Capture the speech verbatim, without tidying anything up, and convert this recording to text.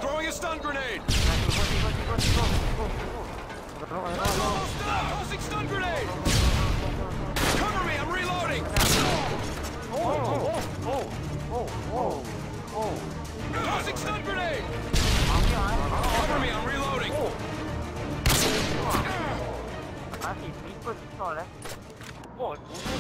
Throwing a stun grenade! Nah, ikut, ikut, ikut, ikut. That's almost done! Tossing stun grenade! Cover me, I'm reloading! Oh, oh, oh, oh, oh, oh. Tossing stun grenade! Mami, ay. Cover me, I'm reloading! Kasih, ikut, ikut, eh. Oh,